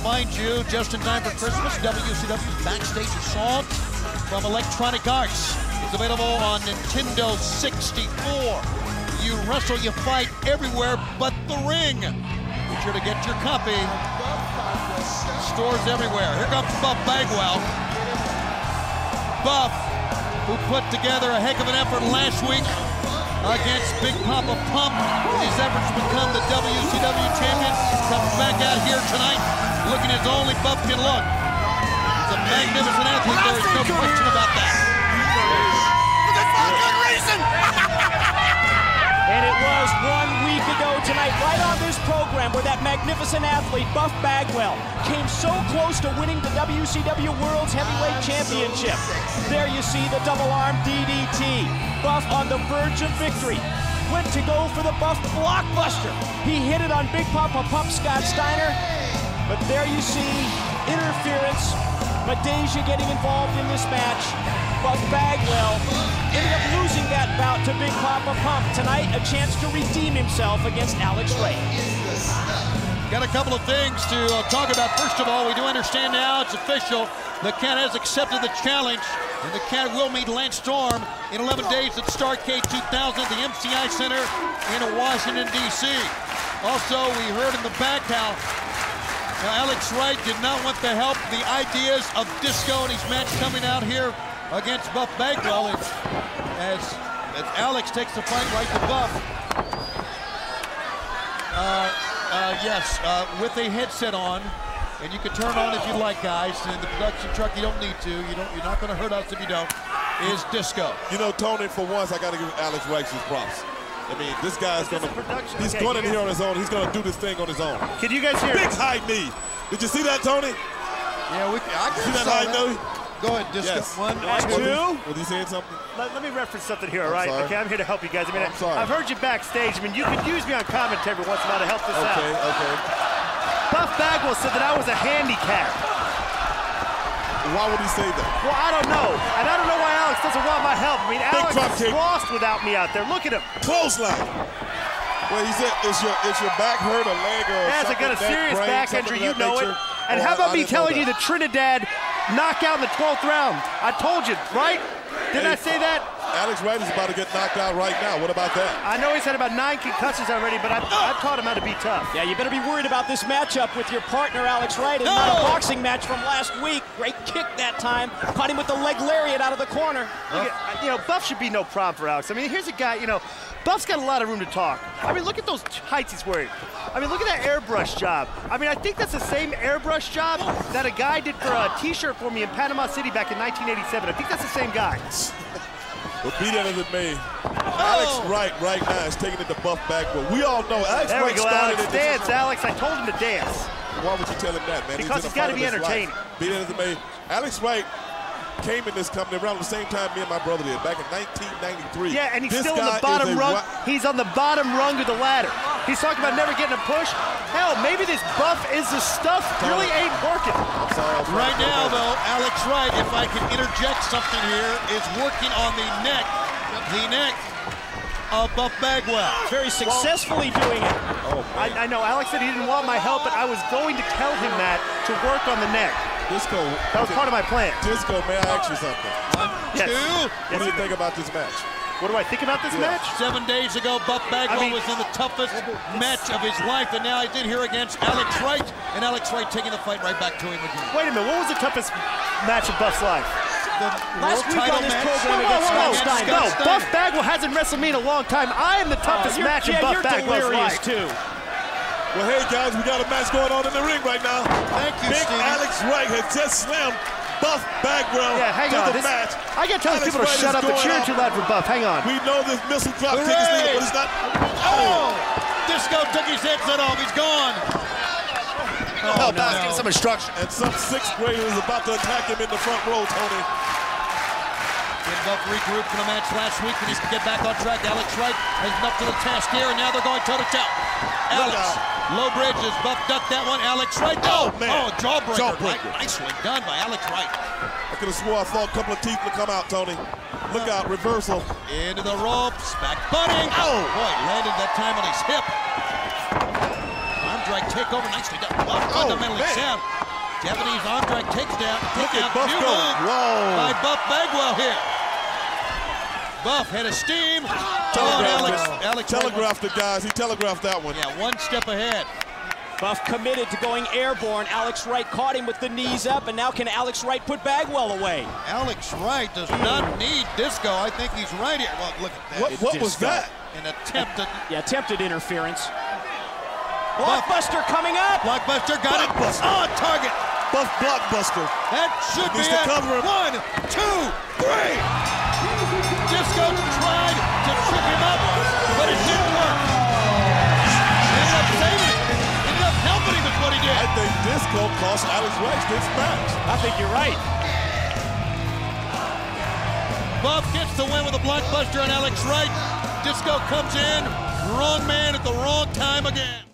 remind you, just in time for Christmas, WCW's Backstage Assault from Electronic Arts is available on Nintendo 64. You wrestle, you fight everywhere but the ring. Be sure to get your copy. Stores everywhere. Here comes Buff Bagwell. Buff, who put together a heck of an effort last week against Big Papa Pump in his efforts to become the WCW champion, comes back out here tonight looking as only Buff can look. He's a magnificent athlete, there is no question about that. For good reason! And it was 1 week ago tonight, right on this program, where that magnificent athlete, Buff Bagwell, came so close to winning the WCW World's Heavyweight Championship. There you see the double arm DDT. Buff on the verge of victory. Went to go for the Buff blockbuster. He hit it on Big Papa Pump Scott Steiner. But there you see interference. Madeja getting involved in this match. Buff Bagwell ended up losing that bout to Big Papa Pump. Tonight, a chance to redeem himself against Alex Wright. Got a couple of things to talk about. First of all, we do understand now it's official. The Cat has accepted the challenge, and the Cat will meet Lance Storm in 11 days at Starrcade 2000 at the MCI Center in Washington, D.C. Also, we heard in the back how Alex Wright did not want the help, the ideas of Disco in his match coming out here against Buff Bagwell as Alex takes the fight right to Buff. Yes, with a headset on, and you can turn on if you like, guys. In the production truck, you don't need to. You're not going to hurt us if you don't. Is Disco. You know, Tony, for once, I got to give Alex Wright his props. I mean, this guy's going to, he's going in here on his own. He's going to do this thing on his own. Can you guys hear Big high knee. Did you see that, Tony? Yeah, I can see that high knee? Go ahead, Disco. Yes. One, two. Was he saying something? Let me reference something here, all right? Sorry. Okay, I'm here to help you guys. I mean, I'm sorry. I've heard you backstage. I mean, you could use me on commentary every once in a while to help this out. Okay. Buff Bagwell said that I was a handicap. Why would he say that? Well, I don't know. And I don't know why Alex doesn't want my help. I mean, Alex drop is kick. lost without me out there. Look at him. Clothesline. Well, he said, is your back hurt, a leg, or Has something? got a serious brain, back something injury, of you that know it. nature? And Oh, how about I me didn't know telling you that. the Trinidad knockout in the 12th round? I told you, right? Didn't I say that? Alex Wright is about to get knocked out right now. What about that? I know he's had about 9 concussions already, but I've taught him how to be tough. Yeah, you better be worried about this matchup with your partner, Alex Wright. It's not a boxing match from last week. Great kick that time. Caught him with the leg lariat out of the corner. Look at, you know, Buff should be no problem for Alex. I mean, here's a guy, you know, Buff's got a lot of room to talk. I mean, look at those heights he's wearing. I mean, look at that airbrush job. I mean, I think that's the same airbrush job that a guy did for a T-shirt for me in Panama City back in 1987. I think that's the same guy. But be that as it may, Alex Wright right now is taking it to Buff Bagwell. We all know Alex There we Wright go, started Alex. it. Dance, Alex. I told him to dance. Why would you tell him that, man? Because in he's the got to fight be of his life. entertaining. Be that as it may, Alex Wright came in this company around the same time me and my brother did, back in 1993. Yeah, and he's This still on the guy bottom is a rung. He's on the bottom rung of the ladder. He's talking about never getting a push. Hell, maybe this Buff is the stuff really ain't working. I'm sorry, Right now, though, Alex Wright, if I can interject something here, is working on the neck of Buff Bagwell. Very successfully doing it. Oh, man. I know Alex said he didn't want my help, but I was going to tell him that to work on the neck. Disco. That was part of my plan. Disco, may I ask you something? Yes. What do you think about this match? What do I think about this match? 7 days ago, Buff Bagwell was in the toughest match of his life, and now he's in here against Alex Wright, and Alex Wright taking the fight right back to him again. Wait a minute, what was the toughest match of Buff's life? The Last world week title on this match. program Whoa, against whoa, Scott whoa. Steiner. No, Buff Bagwell hasn't wrestled me in a long time. I am the toughest match in Buff Bagwell's delirious life. too. Well, hey, guys, we got a match going on in the ring right now. Thank you, Big Stevie. Alex Wright has just slammed Buff Bagwell Yeah, hang to on. the match. I gotta tell these Alex people to Wright shut is up and going cheer out. too loud for Buff. Hang on. We know this missile drop kick is Hooray! legal, but it's not. Oh! Disco took his headset off. He's gone. Oh, Buff, give him some instruction. And some sixth grader is about to attack him in the front row, Tony. When Buff regrouped from the match last week and he's to get back on track, Alex Wright has been up to the task here, and now they're going toe-to-toe. Alex, low bridges, Buff ducked that one. Alex Wright, Oh, man. Oh, jawbreaker. Jawbreaker. Nicely done by Alex Wright. I could have swore I saw a couple of teeth to come out, Tony. Look out, reversal. Into the ropes, back bunting. Oh, boy, landed that time on his hip. I'm drag takeover, nicely done. Buff fundamentally sound. Japanese arm drag takes down. Look at Buff go. Whoa. By Buff Bagwell here. Buff had a steam. Alex telegraphed it, guys. He telegraphed that one. Yeah, one step ahead. Buff committed to going airborne. Alex Wright caught him with the knees up, and now can Alex Wright put Bagwell away? Alex Wright does not need disco. I think he's right here. Well, look at that. What was that? An attempted. Yeah, attempted interference. Blockbuster coming up. Blockbuster got it. On target. Buff Blockbuster. That should be it. 1, 2, 3. Disco tried to trip him up, but it didn't work. Ended up saving it. Ended up helping him with what he did. I think disco cost Alex Wright this match. I think you're right. Buff gets the win with a blockbuster on Alex Wright. Disco comes in, wrong man at the wrong time again.